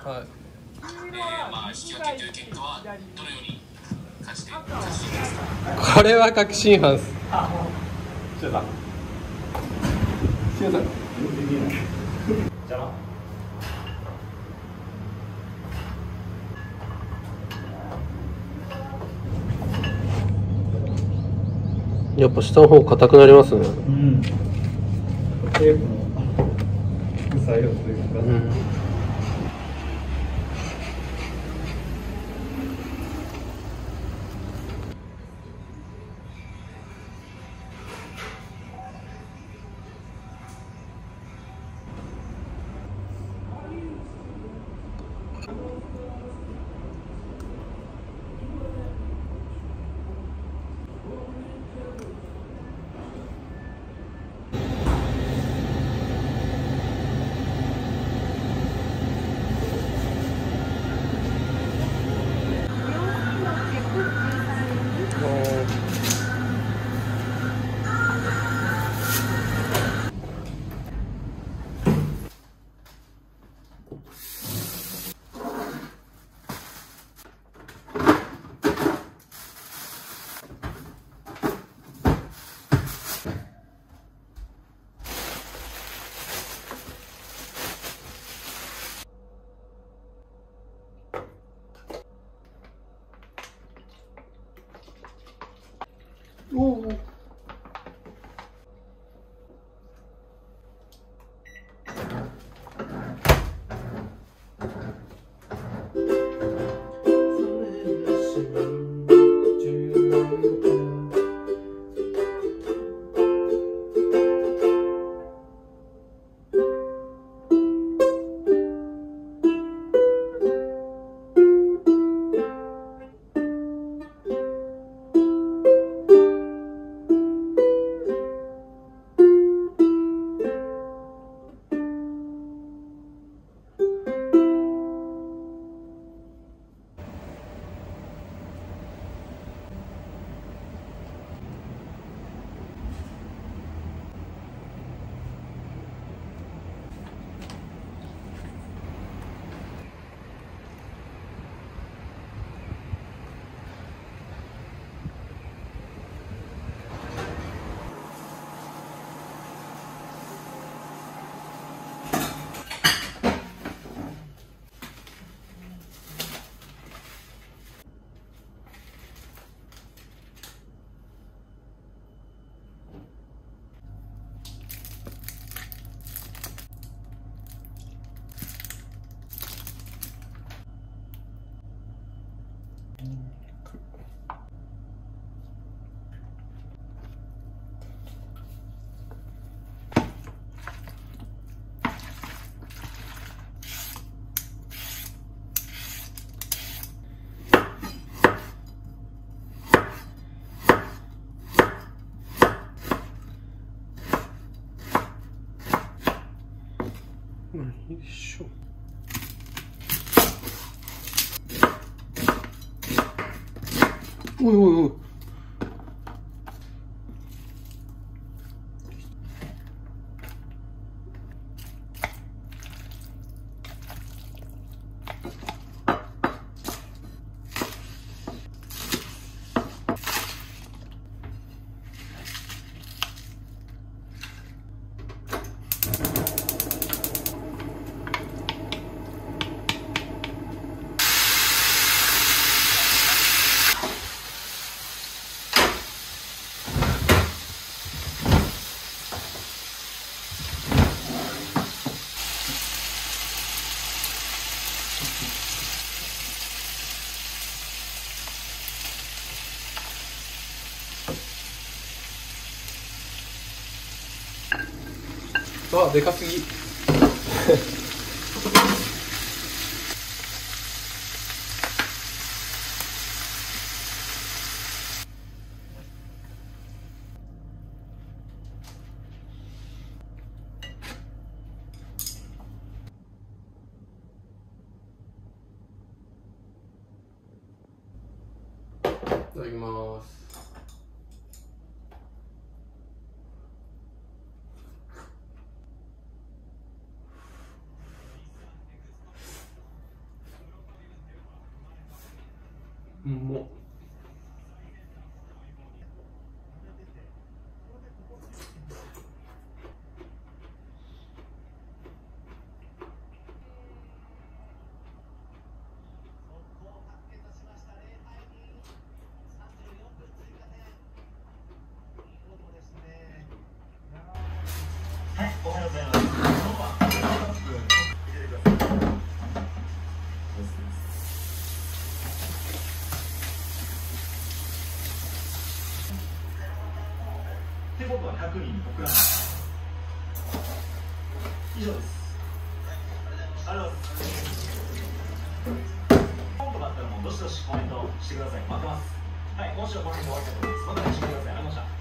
はい。 まあ引き分けという結果はどのように感じていますか？ これは確信犯っす。 シュウさん。シュウさん。じゃあ。 やっぱ下の方硬くなりますね。 うん。テープの副作用というか。 おお。よいしょ。おいおいおい。あ、でかすぎ。いただきます。 以上です。ありがとうございます。本とかあったらもうどしどしコメントしてください。待ってます。はい、今週はこの辺で終わりたいと思います。また来週ください。ありがとうございました。